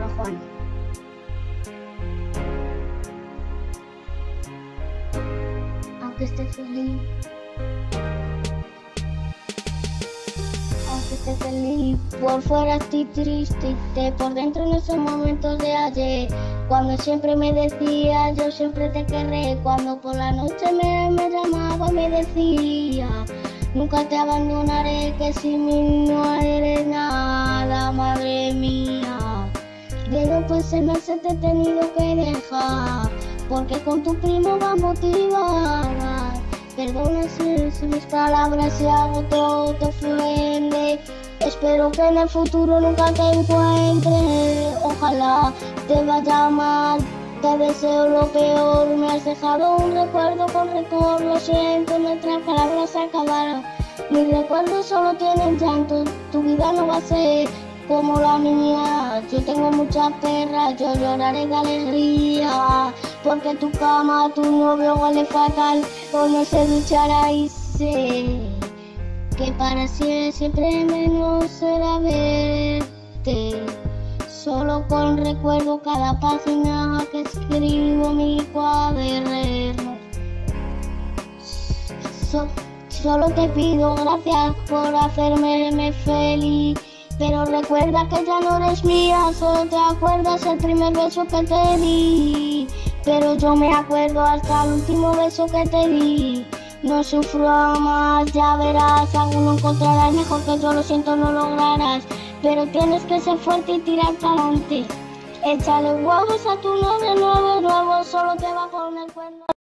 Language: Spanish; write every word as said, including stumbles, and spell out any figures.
Juan. Aunque esté feliz, aunque esté feliz, por fuera estoy triste, y por dentro en esos momentos de ayer, cuando siempre me decía, yo siempre te querré, cuando por la noche me, me llamaba y me decía, nunca te abandonaré, que sin mí no eres nada, madre mía. Pero pues se me hace te he tenido que dejar, porque con tu primo va motivada. Perdona si, si mis palabras si algo te, te ofende. Espero que en el futuro nunca te encuentre. Ojalá te vaya mal, te deseo lo peor. Me has dejado un recuerdo con rencor. Lo siento, nuestras palabras se acabaron. Mis recuerdos solo tienen llanto. Tu vida no va a ser como la mía. Yo tengo muchas perras, yo lloraré de alegría, porque tu cama a tu novio huele fatal. Hoy no sé duchará y sé que para siempre, siempre menos será verte. Solo con recuerdo cada página que escribo mi cuaderno. So, solo te pido gracias por hacerme feliz, pero recuerda que ya no eres mía. Solo te acuerdas el primer beso que te di, pero yo me acuerdo hasta el último beso que te di. No sufro más, ya verás, alguno encontrarás mejor que yo, lo siento, no lograrás, pero tienes que ser fuerte y tirar para adelante. Échale huevos a tu novio nuevo, nuevo, solo te va a poner cuerno.